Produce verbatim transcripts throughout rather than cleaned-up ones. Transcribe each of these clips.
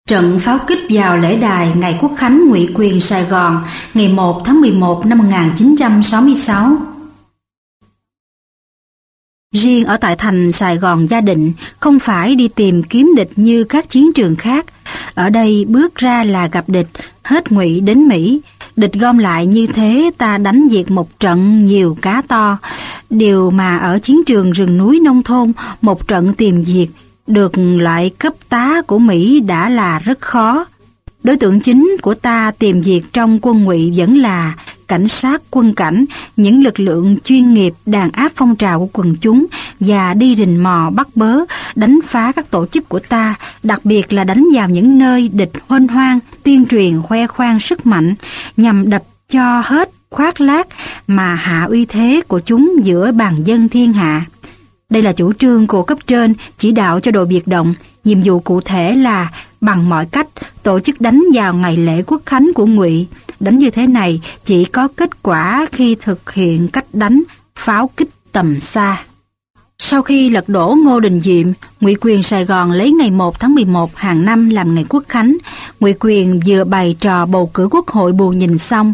Trận pháo kích vào lễ đài ngày Quốc khánh Ngụy Quyền Sài Gòn ngày một tháng mười một năm một nghìn chín trăm sáu mươi sáu. Riêng ở tại thành Sài Gòn Gia Định không phải đi tìm kiếm địch như các chiến trường khác. Ở đây bước ra là gặp địch, hết Ngụy đến Mỹ. Địch gom lại như thế ta đánh diệt một trận nhiều cá to. Điều mà ở chiến trường rừng núi nông thôn, một trận tìm diệt được loại cấp tá của Mỹ đã là rất khó. Đối tượng chính của ta tìm diệt trong quân Ngụy vẫn là cảnh sát quân cảnh, những lực lượng chuyên nghiệp đàn áp phong trào của quần chúng và đi rình mò bắt bớ, đánh phá các tổ chức của ta, đặc biệt là đánh vào những nơi địch huênh hoang, tuyên truyền khoe khoang sức mạnh, nhằm đập cho hết khoác lác mà hạ uy thế của chúng giữa bàn dân thiên hạ. Đây là chủ trương của cấp trên chỉ đạo cho đội biệt động, nhiệm vụ cụ thể là bằng mọi cách tổ chức đánh vào ngày lễ Quốc khánh của Ngụy. Đánh như thế này chỉ có kết quả khi thực hiện cách đánh pháo kích tầm xa. Sau khi lật đổ Ngô Đình Diệm, Ngụy Quyền Sài Gòn lấy ngày một tháng mười một hàng năm làm ngày Quốc khánh. Ngụy Quyền vừa bày trò bầu cử quốc hội bù nhìn xong,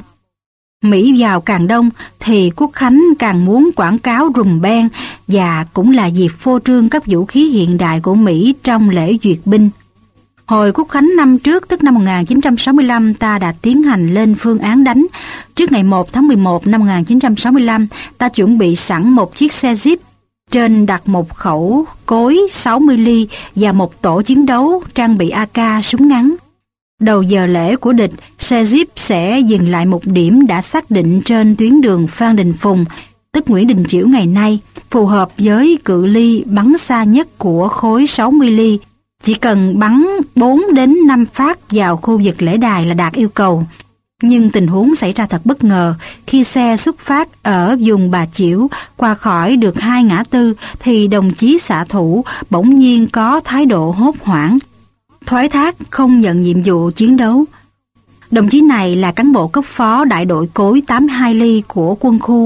Mỹ vào càng đông thì Quốc khánh càng muốn quảng cáo rùm beng và cũng là dịp phô trương các vũ khí hiện đại của Mỹ trong lễ duyệt binh. Hồi Quốc khánh năm trước, tức năm một nghìn chín trăm sáu mươi lăm, ta đã tiến hành lên phương án đánh. Trước ngày một tháng mười một năm một nghìn chín trăm sáu mươi lăm, ta chuẩn bị sẵn một chiếc xe Jeep, trên đặt một khẩu cối sáu mươi ly và một tổ chiến đấu trang bị a ca súng ngắn. Đầu giờ lễ của địch, xe Jeep sẽ dừng lại một điểm đã xác định trên tuyến đường Phan Đình Phùng, tức Nguyễn Đình Chiểu ngày nay, phù hợp với cự ly bắn xa nhất của khối sáu mươi ly. Chỉ cần bắn bốn đến năm phát vào khu vực lễ đài là đạt yêu cầu. Nhưng tình huống xảy ra thật bất ngờ, khi xe xuất phát ở vùng Bà Chiểu qua khỏi được hai ngã tư thì đồng chí xạ thủ bỗng nhiên có thái độ hốt hoảng, thoái thác không nhận nhiệm vụ chiến đấu. Đồng chí này là cán bộ cấp phó đại đội cối tám mươi hai ly của quân khu.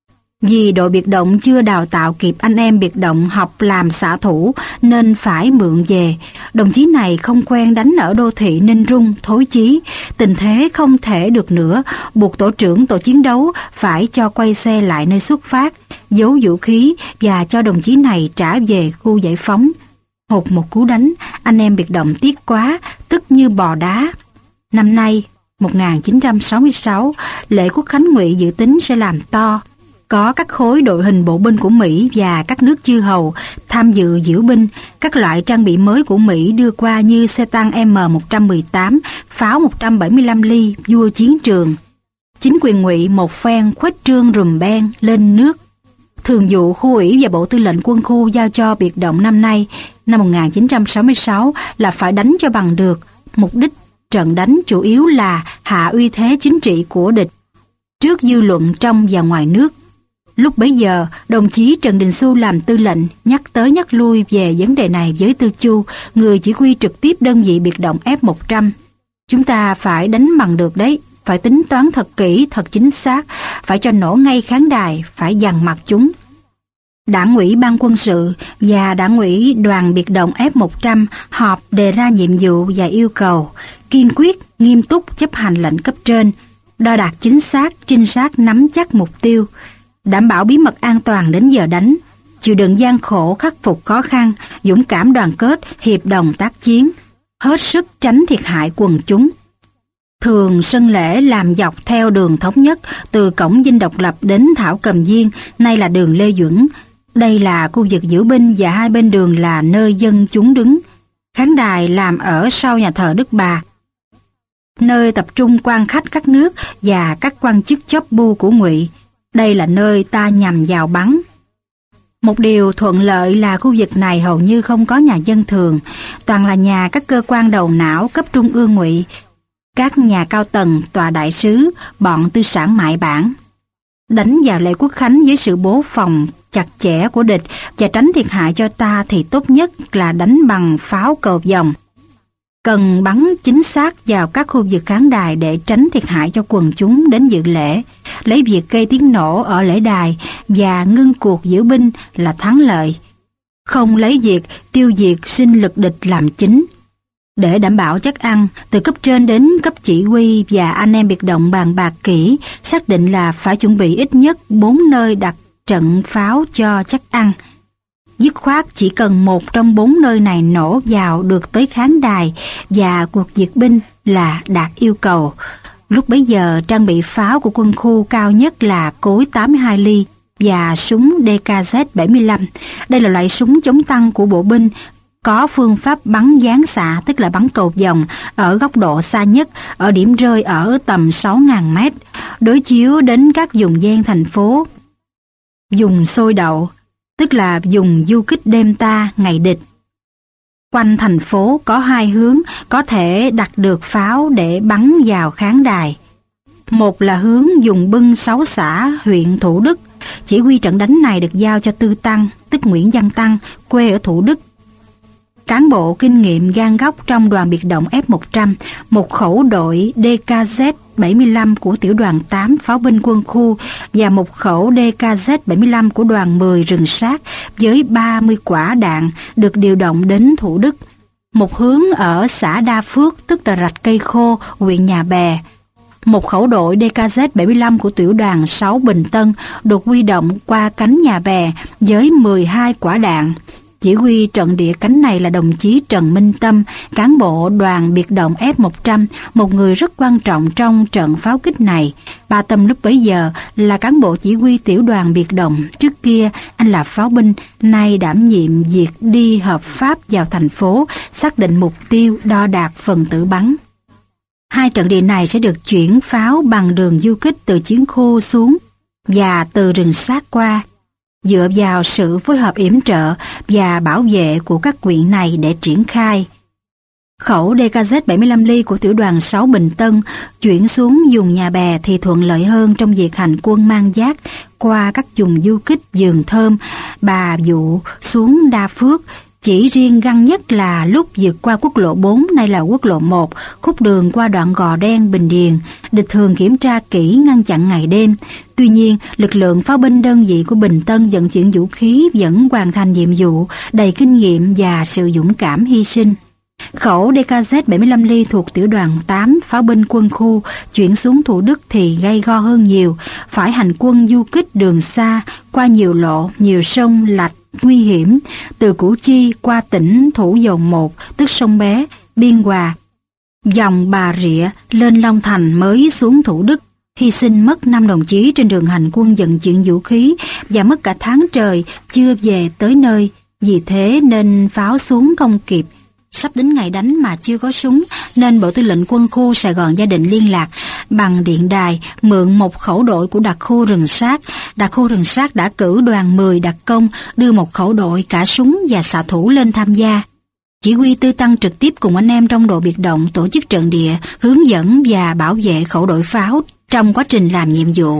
Vì đội biệt động chưa đào tạo kịp anh em biệt động học làm xạ thủ nên phải mượn về. Đồng chí này không quen đánh ở đô thị nên run, thối chí. Tình thế không thể được nữa, buộc tổ trưởng tổ chiến đấu phải cho quay xe lại nơi xuất phát, giấu vũ khí và cho đồng chí này trả về khu giải phóng. Hụt một cú đánh, anh em biệt động tiếc quá, tức như bò đá. Năm nay, một nghìn chín trăm sáu mươi sáu, lễ Quốc khánh Ngụy dự tính sẽ làm to. Có các khối đội hình bộ binh của Mỹ và các nước chư hầu tham dự diễu binh, các loại trang bị mới của Mỹ đưa qua như xe tăng M một trăm mười tám, pháo một trăm bảy mươi lăm ly, vua chiến trường. Chính quyền Ngụy một phen khuếch trương rùm beng lên nước. Thường vụ khu ủy và bộ tư lệnh quân khu giao cho biệt động năm nay, năm một nghìn chín trăm sáu mươi sáu là phải đánh cho bằng được. Mục đích trận đánh chủ yếu là hạ uy thế chính trị của địch trước dư luận trong và ngoài nước. Lúc bấy giờ, đồng chí Trần Đình Xu làm tư lệnh, nhắc tới nhắc lui về vấn đề này với Tư Chu, người chỉ huy trực tiếp đơn vị biệt động F một trăm. Chúng ta phải đánh bằng được đấy, phải tính toán thật kỹ, thật chính xác, phải cho nổ ngay khán đài, phải dằn mặt chúng. Đảng ủy ban quân sự và đảng ủy đoàn biệt động F một trăm họp đề ra nhiệm vụ và yêu cầu, kiên quyết, nghiêm túc chấp hành lệnh cấp trên, đo đạc chính xác, trinh sát nắm chắc mục tiêu, đảm bảo bí mật an toàn đến giờ đánh, chịu đựng gian khổ khắc phục khó khăn, dũng cảm đoàn kết, hiệp đồng tác chiến, hết sức tránh thiệt hại quần chúng. Thường sân lễ làm dọc theo đường thống nhất từ cổng Dinh Độc Lập đến Thảo Cầm Viên, nay là đường Lê Duẩn. Đây là khu vực diễu binh và hai bên đường là nơi dân chúng đứng. Khán đài làm ở sau nhà thờ Đức Bà, nơi tập trung quan khách các nước và các quan chức chóp bu của Ngụy. Đây là nơi ta nhằm vào bắn. Một điều thuận lợi là khu vực này hầu như không có nhà dân thường, toàn là nhà các cơ quan đầu não cấp trung ương Ngụy, các nhà cao tầng, tòa đại sứ, bọn tư sản mại bản. Đánh vào lễ Quốc khánh với sự bố phòng chặt chẽ của địch và tránh thiệt hại cho ta thì tốt nhất là đánh bằng pháo cờ vòng. Cần bắn chính xác vào các khu vực khán đài để tránh thiệt hại cho quần chúng đến dự lễ, lấy việc gây tiếng nổ ở lễ đài và ngưng cuộc diễu binh là thắng lợi, không lấy việc tiêu diệt sinh lực địch làm chính. Để đảm bảo chất ăn, từ cấp trên đến cấp chỉ huy và anh em biệt động bàn bạc kỹ, xác định là phải chuẩn bị ít nhất bốn nơi đặt trận pháo cho chất ăn. Dứt khoát chỉ cần một trong bốn nơi này nổ vào được tới khán đài và cuộc duyệt binh là đạt yêu cầu. Lúc bấy giờ trang bị pháo của quân khu cao nhất là cối tám mươi hai ly và súng đê ca zét bảy mươi lăm. Đây là loại súng chống tăng của bộ binh, có phương pháp bắn giáng xạ, tức là bắn cầu vòng ở góc độ xa nhất, ở điểm rơi ở tầm sáu nghìn mét, đối chiếu đến các vùng ven thành phố. Dùng sôi đậu, tức là dùng du kích đêm ta ngày địch. Quanh thành phố có hai hướng có thể đặt được pháo để bắn vào khán đài. Một là hướng dùng bưng sáu xã huyện Thủ Đức. Chỉ huy trận đánh này được giao cho Tư Tăng, tức Nguyễn Văn Tăng, quê ở Thủ Đức. Cán bộ kinh nghiệm gan góc trong đoàn biệt động F một trăm, một khẩu đội đê ca zét bảy mươi lăm của tiểu đoàn tám pháo binh quân khu và một khẩu đê ca zét bảy mươi lăm của đoàn mười rừng sát với ba mươi quả đạn được điều động đến Thủ Đức. Một hướng ở xã Đa Phước, tức là Rạch Cây Khô, huyện Nhà Bè. Một khẩu đội đê ca zét bảy mươi lăm của tiểu đoàn sáu Bình Tân được huy động qua cánh Nhà Bè với mười hai quả đạn. Chỉ huy trận địa cánh này là đồng chí Trần Minh Tâm, cán bộ đoàn biệt động F một trăm, một người rất quan trọng trong trận pháo kích này. Bà Tâm lúc bấy giờ là cán bộ chỉ huy tiểu đoàn biệt động, trước kia anh là pháo binh, nay đảm nhiệm việc đi hợp pháp vào thành phố, xác định mục tiêu, đo đạc phần tử bắn. Hai trận địa này sẽ được chuyển pháo bằng đường du kích từ chiến khu xuống và từ rừng sát qua, dựa vào sự phối hợp yểm trợ và bảo vệ của các huyện này để triển khai. Khẩu đê ca zét bảy mươi lăm ly của tiểu đoàn sáu Bình Tân chuyển xuống vùng Nhà Bè thì thuận lợi hơn trong việc hành quân mang vác qua các vùng du kích Vườn Thơm, Bà Dụ xuống Đa Phước. Chỉ riêng găng nhất là lúc vượt qua quốc lộ bốn, nay là quốc lộ một, khúc đường qua đoạn Gò Đen, Bình Điền, địch thường kiểm tra kỹ ngăn chặn ngày đêm. Tuy nhiên, lực lượng pháo binh đơn vị của Bình Tân vận chuyển vũ khí vẫn hoàn thành nhiệm vụ đầy kinh nghiệm và sự dũng cảm hy sinh. Khẩu đê ca zét bảy mươi lăm ly thuộc tiểu đoàn tám pháo binh quân khu chuyển xuống Thủ Đức thì gay go hơn nhiều, phải hành quân du kích đường xa, qua nhiều lộ, nhiều sông, lạch, nguy hiểm, từ Củ Chi qua tỉnh Thủ Dầu Một, tức sông Bé, Biên Hòa, dòng Bà Rịa lên Long Thành mới xuống Thủ Đức, hy sinh mất năm đồng chí trên đường hành quân vận chuyển vũ khí và mất cả tháng trời chưa về tới nơi. Vì thế nên pháo xuống không kịp. Sắp đến ngày đánh mà chưa có súng, nên Bộ Tư lệnh Quân khu Sài Gòn Gia Định liên lạc bằng điện đài mượn một khẩu đội của đặc khu rừng sát. Đặc khu rừng sát đã cử đoàn mười đặc công đưa một khẩu đội cả súng và xạ thủ lên tham gia. Chỉ huy Tư Tăng trực tiếp cùng anh em trong đội biệt động tổ chức trận địa, hướng dẫn và bảo vệ khẩu đội pháo trong quá trình làm nhiệm vụ.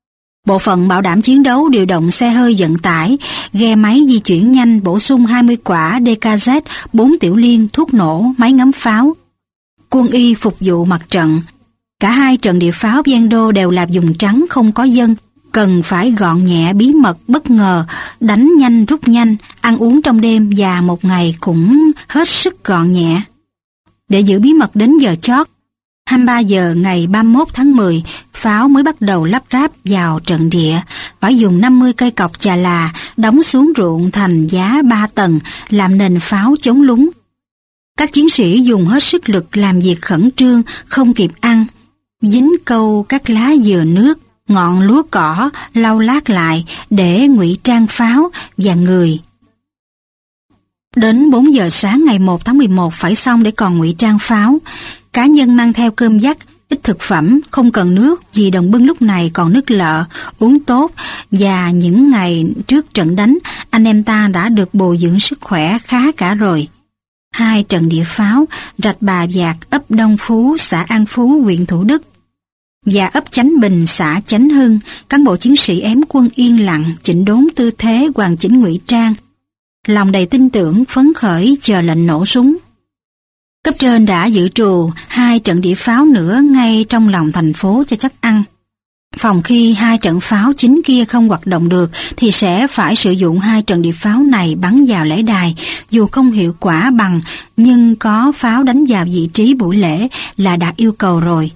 Bộ phận bảo đảm chiến đấu điều động xe hơi vận tải, ghe máy di chuyển nhanh bổ sung hai mươi quả đê ca zét, bốn tiểu liên, thuốc nổ, máy ngắm pháo. Quân y phục vụ mặt trận. Cả hai trận địa pháo ven đô đều là vùng trắng không có dân, cần phải gọn nhẹ, bí mật, bất ngờ, đánh nhanh rút nhanh, ăn uống trong đêm và một ngày cũng hết sức gọn nhẹ. Để giữ bí mật đến giờ chót, hai mươi ba giờ ngày ba mươi mốt tháng mười, pháo mới bắt đầu lắp ráp vào trận địa, phải dùng năm mươi cây cọc chà là đóng xuống ruộng thành giá ba tầng làm nền pháo chống lún. Các chiến sĩ dùng hết sức lực làm việc khẩn trương, không kịp ăn, dính câu các lá dừa nước, ngọn lúa cỏ lau lát lại để ngụy trang pháo và người. Đến bốn giờ sáng ngày một tháng mười một phải xong để còn ngụy trang pháo. Cá nhân mang theo cơm dắt, ít thực phẩm, không cần nước vì đồng bưng lúc này còn nước lợ, uống tốt, và những ngày trước trận đánh, anh em ta đã được bồi dưỡng sức khỏe khá cả rồi. Hai trận địa pháo, Rạch Bà Vạc, ấp Đông Phú, xã An Phú, huyện Thủ Đức, và ấp Chánh Bình, xã Chánh Hưng, cán bộ chiến sĩ ém quân yên lặng, chỉnh đốn tư thế, hoàn chỉnh ngụy trang, lòng đầy tin tưởng, phấn khởi chờ lệnh nổ súng. Cấp trên đã dự trù hai trận địa pháo nữa ngay trong lòng thành phố cho chắc ăn. Phòng khi hai trận pháo chính kia không hoạt động được thì sẽ phải sử dụng hai trận địa pháo này bắn vào lễ đài, dù không hiệu quả bằng nhưng có pháo đánh vào vị trí buổi lễ là đạt yêu cầu rồi.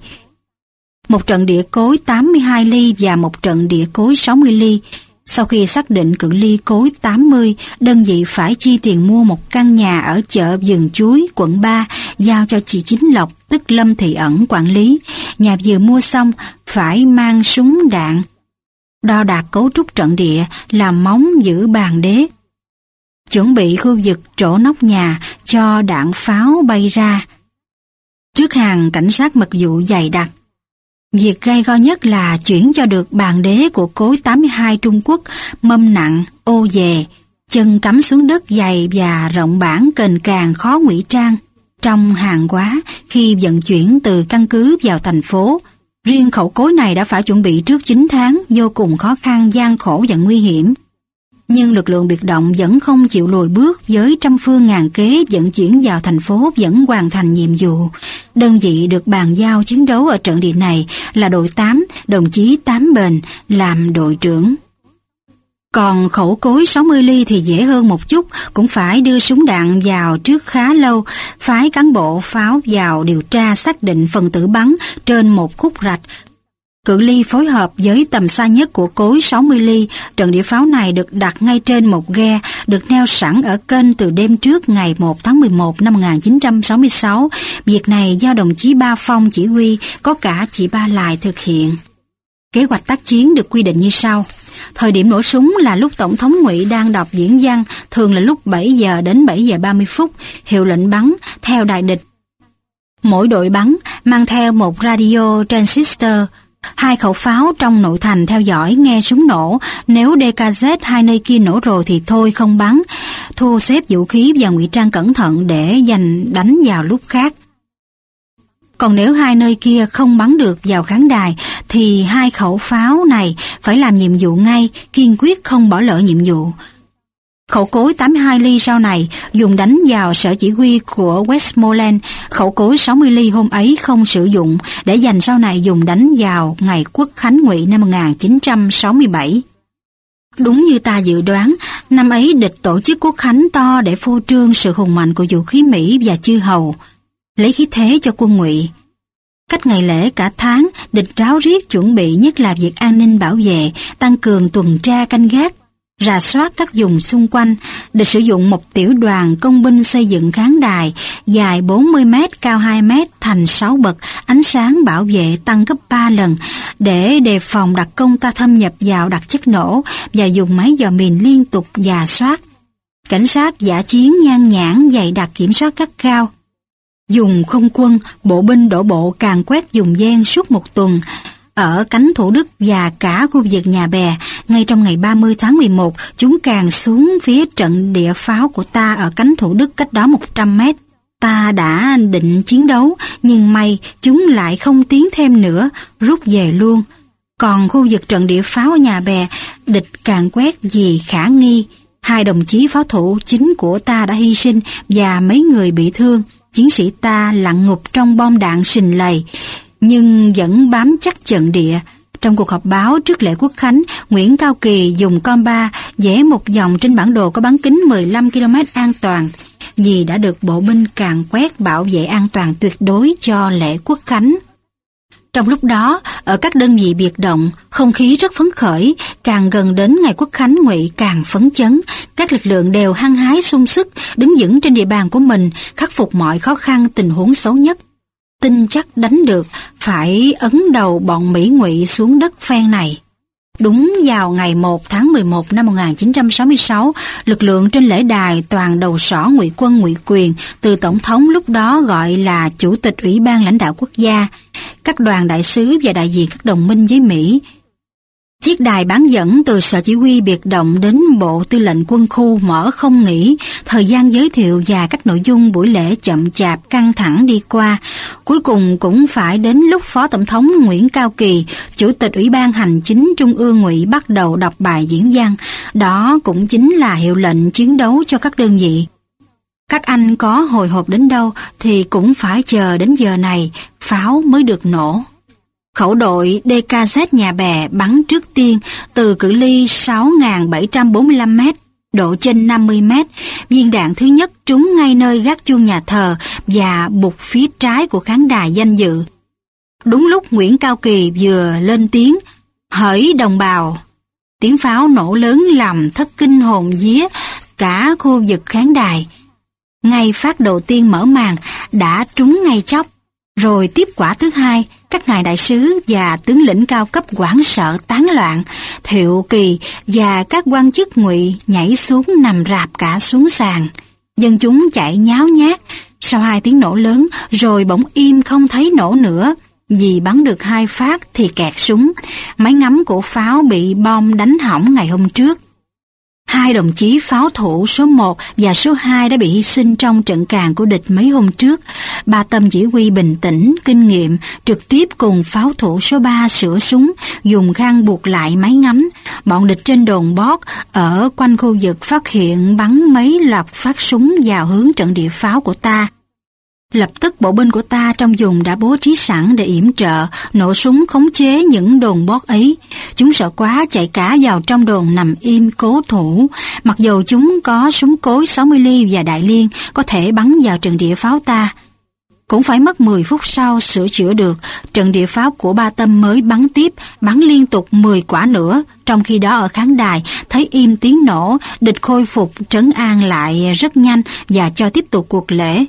Một trận địa cối tám mươi hai ly và một trận địa cối sáu mươi ly. Sau khi xác định cự ly cối tám mươi, đơn vị phải chi tiền mua một căn nhà ở chợ Vườn Chuối, quận ba, giao cho chị Chính Lộc, tức Lâm Thị Ẩn quản lý. Nhà vừa mua xong, phải mang súng đạn, đo đạc cấu trúc trận địa, làm móng giữ bàn đế. Chuẩn bị khu vực chỗ nóc nhà cho đạn pháo bay ra. Trước hàng cảnh sát mật vụ dày đặc. Việc gây go nhất là chuyển cho được bàn đế của cối tám mươi hai Trung Quốc, mâm nặng, ô dề, chân cắm xuống đất dày và rộng bản kềnh càng khó ngụy trang trong hàng hóa khi vận chuyển từ căn cứ vào thành phố. Riêng khẩu cối này đã phải chuẩn bị trước chín tháng, vô cùng khó khăn, gian khổ và nguy hiểm. Nhưng lực lượng biệt động vẫn không chịu lùi bước, với trăm phương ngàn kế vận chuyển vào thành phố vẫn hoàn thành nhiệm vụ. Đơn vị được bàn giao chiến đấu ở trận địa này là đội tám, đồng chí Tám Bền làm đội trưởng. Còn khẩu cối sáu mươi ly thì dễ hơn một chút, cũng phải đưa súng đạn vào trước khá lâu, phái cán bộ pháo vào điều tra xác định phần tử bắn trên một khúc rạch. Cự ly phối hợp với tầm xa nhất của cối sáu mươi ly, trận địa pháo này được đặt ngay trên một ghe, được neo sẵn ở kênh từ đêm trước ngày một tháng mười một năm một nghìn chín trăm sáu mươi sáu. Việc này do đồng chí Ba Phong chỉ huy, có cả chị Ba Lài thực hiện. Kế hoạch tác chiến được quy định như sau. Thời điểm nổ súng là lúc Tổng thống Ngụy đang đọc diễn văn, thường là lúc bảy giờ đến bảy giờ ba mươi phút, hiệu lệnh bắn theo đài địch. Mỗi đội bắn mang theo một radio transistor, hai khẩu pháo trong nội thành theo dõi nghe súng nổ. Nếu đê ca zét hai nơi kia nổ rồi thì thôi không bắn, thu xếp vũ khí và ngụy trang cẩn thận để dành đánh vào lúc khác. Còn nếu hai nơi kia không bắn được vào khán đài thì hai khẩu pháo này phải làm nhiệm vụ ngay, kiên quyết không bỏ lỡ nhiệm vụ. Khẩu cối tám mươi hai ly sau này dùng đánh vào sở chỉ huy của Westmoreland, khẩu cối sáu mươi ly hôm ấy không sử dụng, để dành sau này dùng đánh vào ngày Quốc khánh Ngụy năm một nghìn chín trăm sáu mươi bảy. Đúng như ta dự đoán, năm ấy địch tổ chức Quốc khánh to để phô trương sự hùng mạnh của vũ khí Mỹ và chư hầu, lấy khí thế cho quân Ngụy. Cách ngày lễ cả tháng, địch ráo riết chuẩn bị, nhất là việc an ninh bảo vệ, tăng cường tuần tra canh gác, rà soát các vùng xung quanh. Địch sử dụng một tiểu đoàn công binh xây dựng khán đài dài bốn mươi mét, cao hai mét thành sáu bậc, ánh sáng bảo vệ tăng gấp ba lần để đề phòng đặc công ta thâm nhập vào đặt chất nổ, và dùng máy dò mìn liên tục dà soát. Cảnh sát dã chiến nhan nhản dày đặc kiểm soát gắt gao. Dùng không quân, bộ binh đổ bộ càn quét vùng ven suốt một tuần. Ở cánh Thủ Đức và cả khu vực Nhà Bè, ngay trong ngày ba mươi tháng mười một, chúng càng xuống phía trận địa pháo của ta ở cánh Thủ Đức cách đó một trăm mét. Ta đã định chiến đấu, nhưng may chúng lại không tiến thêm nữa, rút về luôn. Còn khu vực trận địa pháo ở Nhà Bè, địch càn quét vì khả nghi. Hai đồng chí pháo thủ chính của ta đã hy sinh và mấy người bị thương. Chiến sĩ ta lặn ngục trong bom đạn sình lầy, nhưng vẫn bám chắc trận địa. Trong cuộc họp báo trước lễ Quốc khánh, Nguyễn Cao Kỳ dùng compa vẽ một dòng trên bản đồ có bán kính mười lăm ki lô mét an toàn, vì đã được bộ binh càn quét bảo vệ an toàn tuyệt đối cho lễ Quốc khánh. Trong lúc đó, ở các đơn vị biệt động, không khí rất phấn khởi, càng gần đến ngày Quốc khánh Ngụy càng phấn chấn, các lực lượng đều hăng hái sung sức, đứng vững trên địa bàn của mình, khắc phục mọi khó khăn tình huống xấu nhất. Tin chắc đánh được, phải ấn đầu bọn Mỹ Ngụy xuống đất phen này. Đúng vào ngày một tháng mười một năm một nghìn chín trăm sáu mươi sáu, lực lượng trên lễ đài toàn đầu sỏ Ngụy quân Ngụy quyền, từ Tổng thống lúc đó gọi là Chủ tịch Ủy ban lãnh đạo quốc gia, các đoàn đại sứ và đại diện các đồng minh với Mỹ. Chiếc đài bán dẫn từ sở chỉ huy biệt động đến bộ tư lệnh quân khu mở không nghỉ, thời gian giới thiệu và các nội dung buổi lễ chậm chạp căng thẳng đi qua. Cuối cùng cũng phải đến lúc Phó Tổng thống Nguyễn Cao Kỳ, Chủ tịch Ủy ban Hành chính Trung ương Ngụy bắt đầu đọc bài diễn văn. Đó cũng chính là hiệu lệnh chiến đấu cho các đơn vị. Các anh có hồi hộp đến đâu thì cũng phải chờ đến giờ này, pháo mới được nổ. Khẩu đội đê ca zét Nhà Bè bắn trước tiên từ cự ly sáu nghìn bảy trăm bốn mươi lăm mét, độ trên năm mươi mét. Viên đạn thứ nhất trúng ngay nơi gác chuông nhà thờ và bục phía trái của khán đài danh dự. Đúng lúc Nguyễn Cao Kỳ vừa lên tiếng, hỡi đồng bào, tiếng pháo nổ lớn làm thất kinh hồn vía cả khu vực khán đài. Ngay phát đầu tiên mở màn đã trúng ngay chóc, rồi tiếp quả thứ hai, các ngài đại sứ và tướng lĩnh cao cấp hoảng sợ tán loạn, Thiệu Kỳ và các quan chức Ngụy nhảy xuống nằm rạp cả xuống sàn. Dân chúng chạy nháo nhác, sau hai tiếng nổ lớn rồi bỗng im không thấy nổ nữa, vì bắn được hai phát thì kẹt súng, máy ngắm của pháo bị bom đánh hỏng ngày hôm trước. Hai đồng chí pháo thủ số một và số hai đã bị hy sinh trong trận càn của địch mấy hôm trước. Ba Tâm chỉ huy bình tĩnh, kinh nghiệm, trực tiếp cùng pháo thủ số ba sửa súng, dùng khăn buộc lại máy ngắm. Bọn địch trên đồn Bót ở quanh khu vực phát hiện bắn mấy loạt phát súng vào hướng trận địa pháo của ta. Lập tức bộ binh của ta trong vùng đã bố trí sẵn để yểm trợ, nổ súng khống chế những đồn Bót ấy. Chúng sợ quá chạy cả vào trong đồn nằm im cố thủ. Mặc dù chúng có súng cối sáu mươi ly và đại liên có thể bắn vào trận địa pháo ta. Cũng phải mất mười phút sau sửa chữa được, trận địa pháo của Ba Tâm mới bắn tiếp, bắn liên tục mười quả nữa. Trong khi đó ở khán đài, thấy im tiếng nổ, địch khôi phục trấn an lại rất nhanh và cho tiếp tục cuộc lễ.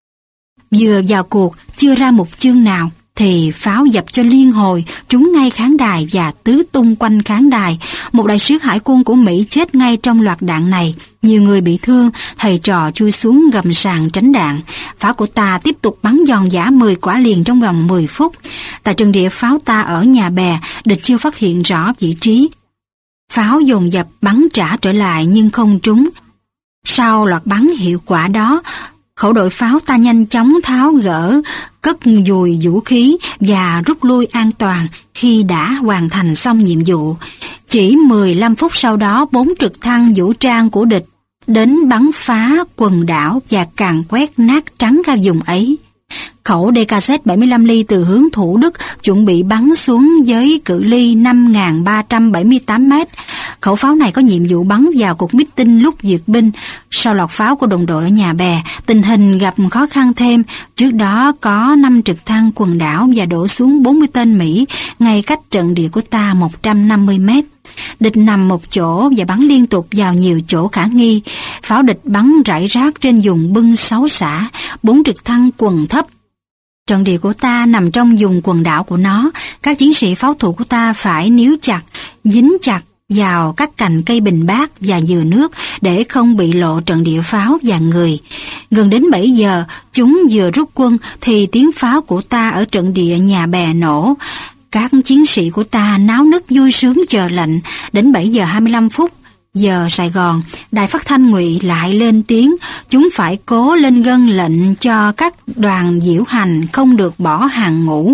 Vừa vào cuộc, chưa ra một chương nào, thì pháo dập cho liên hồi, trúng ngay khán đài và tứ tung quanh khán đài. Một đại sứ hải quân của Mỹ chết ngay trong loạt đạn này. Nhiều người bị thương, thầy trò chui xuống gầm sàn tránh đạn. Pháo của ta tiếp tục bắn giòn giã mười quả liền trong vòng mười phút. Tại trận địa pháo ta ở Nhà Bè, địch chưa phát hiện rõ vị trí. Pháo dồn dập bắn trả trở lại nhưng không trúng. Sau loạt bắn hiệu quả đó, khẩu đội pháo ta nhanh chóng tháo gỡ, cất dùi vũ khí và rút lui an toàn khi đã hoàn thành xong nhiệm vụ. Chỉ mười lăm phút sau đó, bốn trực thăng vũ trang của địch đến bắn phá quần đảo và càn quét nát trắng cả vùng ấy. Khẩu đê ca zét bảy mươi lăm ly từ hướng Thủ Đức chuẩn bị bắn xuống với cự ly năm nghìn ba trăm bảy mươi tám mét. Khẩu pháo này có nhiệm vụ bắn vào cuộc meeting lúc duyệt binh. Sau loạt pháo của đồng đội ở Nhà Bè, tình hình gặp khó khăn thêm. Trước đó có năm trực thăng quần đảo và đổ xuống bốn mươi tên Mỹ ngay cách trận địa của ta một trăm năm mươi mét. Địch nằm một chỗ và bắn liên tục vào nhiều chỗ khả nghi. Pháo địch bắn rải rác trên vùng bưng sáu xã, bốn trực thăng quần thấp. Trận địa của ta nằm trong vùng quần đảo của nó. Các chiến sĩ pháo thủ của ta phải níu chặt, dính chặt vào các cành cây bình bát và dừa nước để không bị lộ trận địa pháo và người. Gần đến bảy giờ, chúng vừa rút quân thì tiếng pháo của ta ở trận địa Nhà Bè nổ. Các chiến sĩ của ta náo nức vui sướng chờ lệnh. Đến bảy giờ hai mươi lăm phút, giờ Sài Gòn, đài phát thanh Ngụy lại lên tiếng, chúng phải cố lên gân lệnh cho các đoàn diễu hành không được bỏ hàng ngũ.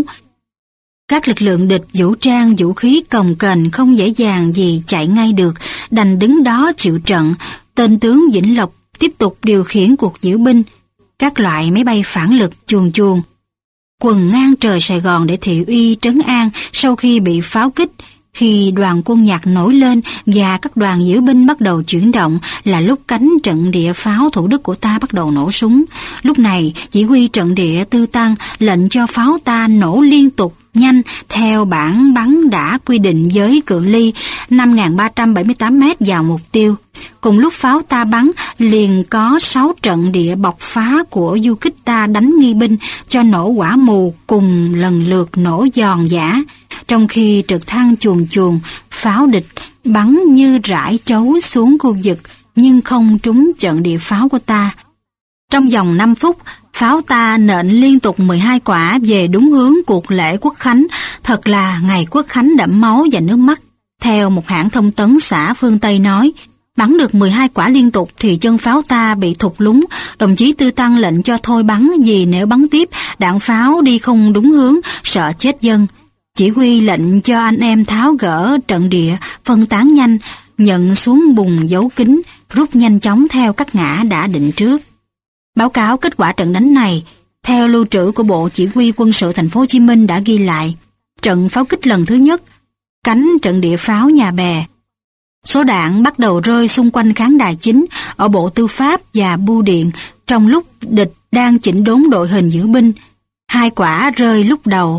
Các lực lượng địch vũ trang vũ khí cồng kềnh không dễ dàng gì chạy ngay được, đành đứng đó chịu trận. Tên tướng Vĩnh Lộc tiếp tục điều khiển cuộc diễu binh. Các loại máy bay phản lực chuồn chuồn quần ngang trời Sài Gòn để thị uy trấn an sau khi bị pháo kích. Khi đoàn quân nhạc nổi lên và các đoàn diễu binh bắt đầu chuyển động là lúc cánh trận địa pháo Thủ Đức của ta bắt đầu nổ súng. Lúc này, chỉ huy trận địa Tư Tăng lệnh cho pháo ta nổ liên tục nhanh theo bản bắn đã quy định với cự ly năm nghìn ba trăm bảy mươi tám mét vào mục tiêu. Cùng lúc pháo ta bắn, liền có sáu trận địa bọc phá của du kích ta đánh nghi binh cho nổ quả mù cùng lần lượt nổ giòn giã. Trong khi trực thăng chuồn chuồn, pháo địch bắn như rải trấu xuống khu vực nhưng không trúng trận địa pháo của ta. Trong vòng năm phút, pháo ta nện liên tục mười hai quả về đúng hướng cuộc lễ Quốc Khánh, thật là ngày Quốc Khánh đẫm máu và nước mắt. Theo một hãng thông tấn xã phương Tây nói, bắn được mười hai quả liên tục thì chân pháo ta bị thụt lún. Đồng chí Tư Tăng lệnh cho thôi bắn vì nếu bắn tiếp, đạn pháo đi không đúng hướng, sợ chết dân. Chỉ huy lệnh cho anh em tháo gỡ trận địa, phân tán nhanh, nhận xuống bùng giấu kín, rút nhanh chóng theo các ngã đã định trước. Báo cáo kết quả trận đánh này, theo lưu trữ của Bộ Chỉ huy Quân sự Thành phố Hồ Chí Minh đã ghi lại, trận pháo kích lần thứ nhất, cánh trận địa pháo Nhà Bè. Số đạn bắt đầu rơi xung quanh khán đài chính ở Bộ Tư pháp và Bưu điện trong lúc địch đang chỉnh đốn đội hình diễu binh. Hai quả rơi lúc đầu.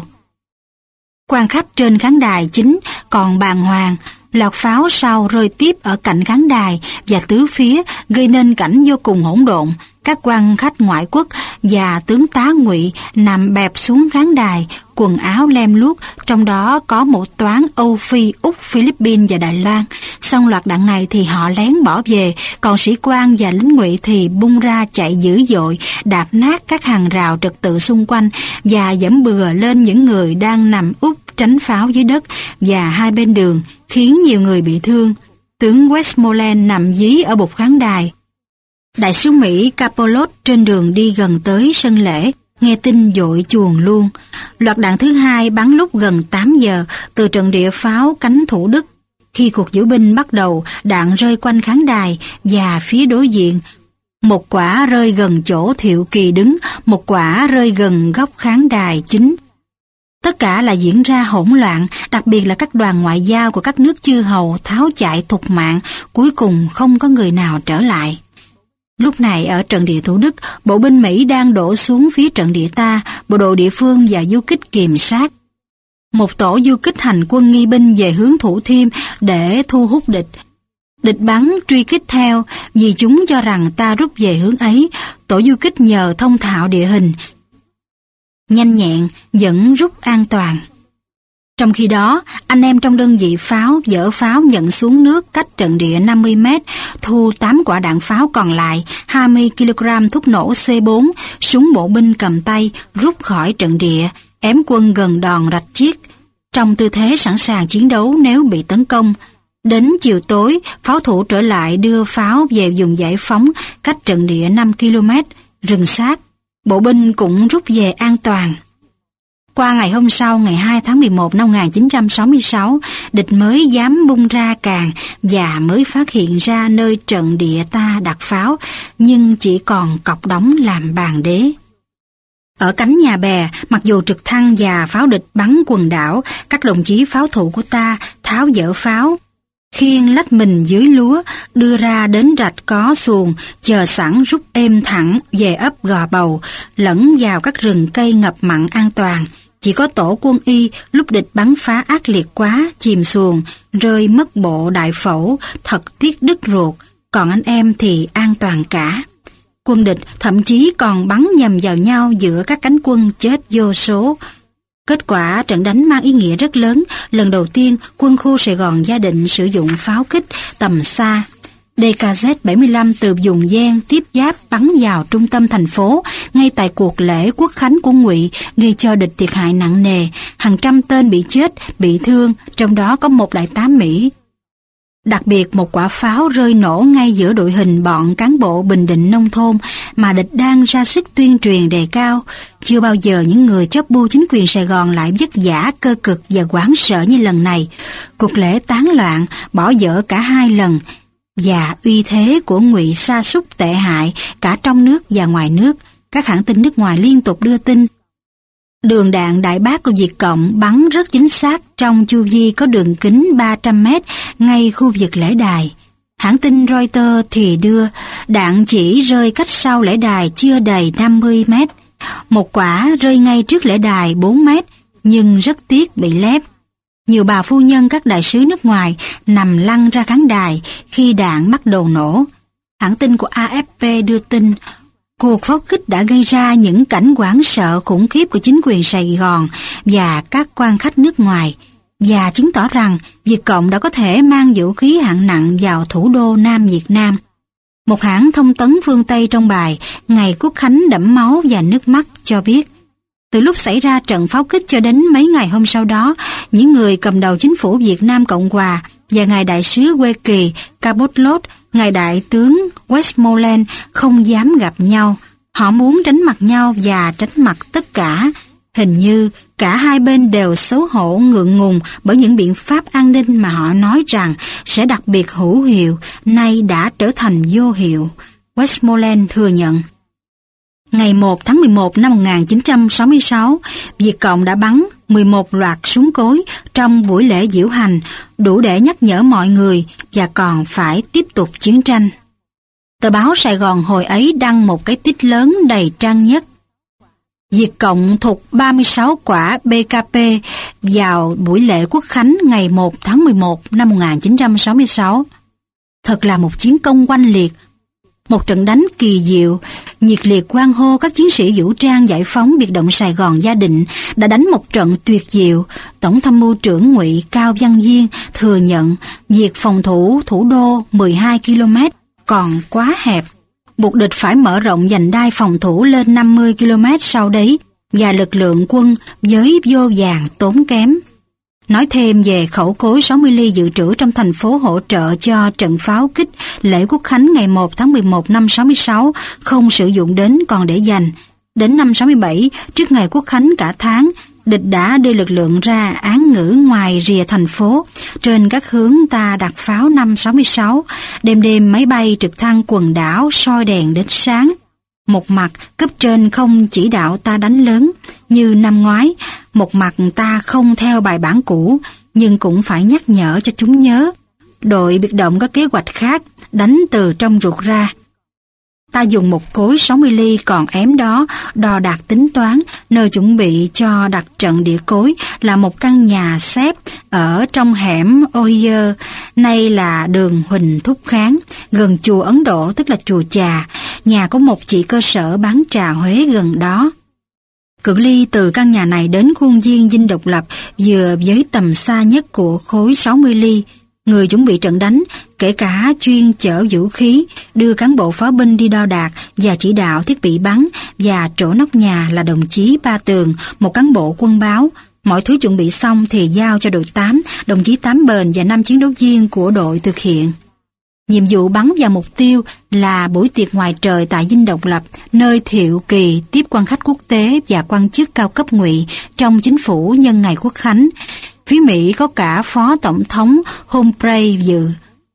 Quan khách trên khán đài chính còn bàng hoàng, loạt pháo sau rơi tiếp ở cạnh khán đài và tứ phía, gây nên cảnh vô cùng hỗn độn. Các quan khách ngoại quốc và tướng tá Ngụy nằm bẹp xuống khán đài, quần áo lem luốc, trong đó có một toán Âu Phi, Úc, Philippines và Đài Loan. Xong loạt đạn này thì họ lén bỏ về, còn sĩ quan và lính Ngụy thì bung ra chạy dữ dội, đạp nát các hàng rào trật tự xung quanh và giẫm bừa lên những người đang nằm úp tránh pháo dưới đất và hai bên đường, khiến nhiều người bị thương. Tướng Westmoreland nằm dí ở bục khán đài. Đại sứ Mỹ Capolot trên đường đi gần tới sân lễ, nghe tin vội chuồn luôn. Loạt đạn thứ hai bắn lúc gần tám giờ từ trận địa pháo cánh Thủ Đức. Khi cuộc diễu binh bắt đầu, đạn rơi quanh khán đài và phía đối diện. Một quả rơi gần chỗ Thiệu Kỳ đứng, một quả rơi gần góc khán đài chính. Tất cả là diễn ra hỗn loạn, đặc biệt là các đoàn ngoại giao của các nước chư hầu tháo chạy thục mạng, cuối cùng không có người nào trở lại. Lúc này ở trận địa Thủ Đức, bộ binh Mỹ đang đổ xuống phía trận địa ta, bộ đội địa phương và du kích kiềm sát. Một tổ du kích hành quân nghi binh về hướng Thủ Thiêm để thu hút địch. Địch bắn truy kích theo, vì chúng cho rằng ta rút về hướng ấy. Tổ du kích nhờ thông thạo địa hình, nhanh nhẹn, vẫn rút an toàn. Trong khi đó, anh em trong đơn vị pháo dỡ pháo nhận xuống nước cách trận địa năm mươi mét, thu tám quả đạn pháo còn lại, hai mươi ki lô gam thuốc nổ C bốn, súng bộ binh cầm tay, rút khỏi trận địa, ém quân gần đòn Rạch Chiếc, trong tư thế sẵn sàng chiến đấu nếu bị tấn công. Đến chiều tối, pháo thủ trở lại đưa pháo về vùng giải phóng cách trận địa năm ki lô mét, rừng sát. Bộ binh cũng rút về an toàn. Qua ngày hôm sau, ngày hai tháng mười một năm một nghìn chín trăm sáu mươi sáu, địch mới dám bung ra càng và mới phát hiện ra nơi trận địa ta đặt pháo, nhưng chỉ còn cọc đóng làm bàn đế. Ở cánh Nhà Bè, mặc dù trực thăng và pháo địch bắn quần đảo, các đồng chí pháo thủ của ta tháo dỡ pháo, khiêng lách mình dưới lúa, đưa ra đến rạch có xuồng, chờ sẵn rút êm thẳng về ấp Gò Bầu, lẫn vào các rừng cây ngập mặn an toàn. Chỉ có tổ quân y lúc địch bắn phá ác liệt quá, chìm xuồng, rơi mất bộ đại phẫu, thật tiếc đứt ruột, còn anh em thì an toàn cả. Quân địch thậm chí còn bắn nhầm vào nhau giữa các cánh quân chết vô số. Kết quả trận đánh mang ý nghĩa rất lớn, lần đầu tiên quân khu Sài Gòn Gia Định sử dụng pháo kích tầm xa. đê ca zét bảy mươi lăm từ vùng Giang tiếp giáp bắn vào trung tâm thành phố ngay tại cuộc lễ quốc khánh của Ngụy, gây cho địch thiệt hại nặng nề, hàng trăm tên bị chết, bị thương, trong đó có một đại tá Mỹ. Đặc biệt một quả pháo rơi nổ ngay giữa đội hình bọn cán bộ Bình Định nông thôn mà địch đang ra sức tuyên truyền đề cao. Chưa bao giờ những người chấp bu chính quyền Sài Gòn lại vất vả, cơ cực và hoảng sợ như lần này. Cuộc lễ tán loạn, bỏ dở cả hai lần, và uy thế của Ngụy sa sút tệ hại cả trong nước và ngoài nước. Các hãng tin nước ngoài liên tục đưa tin đường đạn đại bác của Việt Cộng bắn rất chính xác trong chu vi có đường kính ba trăm mét ngay khu vực lễ đài. Hãng tin Reuters thì đưa đạn chỉ rơi cách sau lễ đài chưa đầy năm mươi mét. Một quả rơi ngay trước lễ đài bốn mét, nhưng rất tiếc bị lép. Nhiều bà phu nhân các đại sứ nước ngoài nằm lăn ra khán đài khi đạn bắt đầu nổ. Hãng tin của a ép pê đưa tin cuộc pháo kích đã gây ra những cảnh hoảng sợ khủng khiếp của chính quyền Sài Gòn và các quan khách nước ngoài, và chứng tỏ rằng Việt Cộng đã có thể mang vũ khí hạng nặng vào thủ đô Nam Việt Nam. Một hãng thông tấn phương Tây trong bài Ngày Quốc khánh đẫm máu và nước mắt cho biết, từ lúc xảy ra trận pháo kích cho đến mấy ngày hôm sau đó, những người cầm đầu chính phủ Việt Nam Cộng Hòa và ngài đại sứ Quê Kỳ Capolot, ngài đại tướng Westmoreland không dám gặp nhau. Họ muốn tránh mặt nhau và tránh mặt tất cả. Hình như cả hai bên đều xấu hổ ngượng ngùng bởi những biện pháp an ninh mà họ nói rằng sẽ đặc biệt hữu hiệu, nay đã trở thành vô hiệu. Westmoreland thừa nhận. Ngày một tháng mười một năm một nghìn chín trăm sáu mươi sáu, Việt Cộng đã bắn mười một loạt súng cối trong buổi lễ diễu hành, đủ để nhắc nhở mọi người và còn phải tiếp tục chiến tranh. Tờ báo Sài Gòn hồi ấy đăng một cái tít lớn đầy trang nhất. Việt Cộng thục ba mươi sáu quả bê ca pê vào buổi lễ quốc khánh ngày một tháng mười một năm một nghìn chín trăm sáu mươi sáu. Thật là một chiến công oanh liệt, một trận đánh kỳ diệu, nhiệt liệt hoan hô các chiến sĩ vũ trang giải phóng biệt động Sài Gòn Gia Định đã đánh một trận tuyệt diệu. Tổng tham mưu trưởng Ngụy Cao Văn Diên thừa nhận việc phòng thủ thủ đô mười hai ki lô mét còn quá hẹp, buộc địch phải mở rộng vành đai phòng thủ lên năm mươi ki lô mét sau đấy, và lực lượng quân với vô vàn tốn kém. Nói thêm về khẩu cối sáu mươi ly dự trữ trong thành phố hỗ trợ cho trận pháo kích lễ quốc khánh ngày một tháng mười một năm sáu mươi sáu không sử dụng đến còn để dành. Đến năm sáu mươi bảy, trước ngày quốc khánh cả tháng, địch đã đưa lực lượng ra án ngữ ngoài rìa thành phố. Trên các hướng ta đặt pháo năm sáu mươi sáu, đêm đêm máy bay trực thăng quần đảo soi đèn đến sáng. Một mặt cấp trên không chỉ đạo ta đánh lớn như năm ngoái, một mặt ta không theo bài bản cũ, nhưng cũng phải nhắc nhở cho chúng nhớ. Đội biệt động có kế hoạch khác, đánh từ trong ruột ra. Ta dùng một cối sáu mươi ly còn ém đó đo đạc tính toán, nơi chuẩn bị cho đặt trận địa cối là một căn nhà xếp ở trong hẻm Ohio, nay là đường Huỳnh Thúc Kháng, gần chùa Ấn Độ tức là chùa Trà. Nhà có một chị cơ sở bán trà Huế gần đó. Cự ly từ căn nhà này đến khuôn viên Dinh Độc Lập vừa với tầm xa nhất của khối sáu mươi ly. Người chuẩn bị trận đánh, kể cả chuyên chở vũ khí, đưa cán bộ pháo binh đi đo đạc và chỉ đạo thiết bị bắn, và chỗ nóc nhà là đồng chí Ba Tường, một cán bộ quân báo. Mọi thứ chuẩn bị xong thì giao cho đội tám, đồng chí Tám Bền và năm chiến đấu viên của đội thực hiện. Nhiệm vụ bắn vào mục tiêu là buổi tiệc ngoài trời tại Dinh Độc Lập, nơi Thiệu Kỳ tiếp quan khách quốc tế và quan chức cao cấp Ngụy trong chính phủ nhân ngày Quốc khánh. Phía Mỹ có cả Phó Tổng thống Humphrey dự.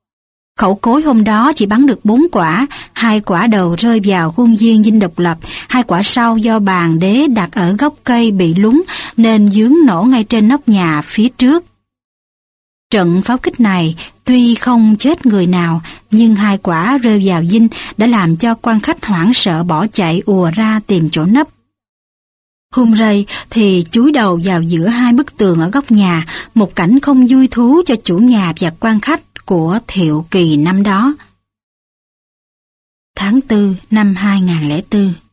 Khẩu cối hôm đó chỉ bắn được bốn quả, hai quả đầu rơi vào khuôn viên Dinh Độc Lập, hai quả sau do bàn đế đặt ở gốc cây bị lún nên dướng nổ ngay trên nóc nhà phía trước. Trận pháo kích này tuy không chết người nào, nhưng hai quả rơi vào dinh đã làm cho quan khách hoảng sợ bỏ chạy ùa ra tìm chỗ nấp. Humphrey thì chúi đầu vào giữa hai bức tường ở góc nhà, một cảnh không vui thú cho chủ nhà và quan khách của Thiệu Kỳ năm đó. Tháng tư năm hai nghìn không trăm lẻ bốn.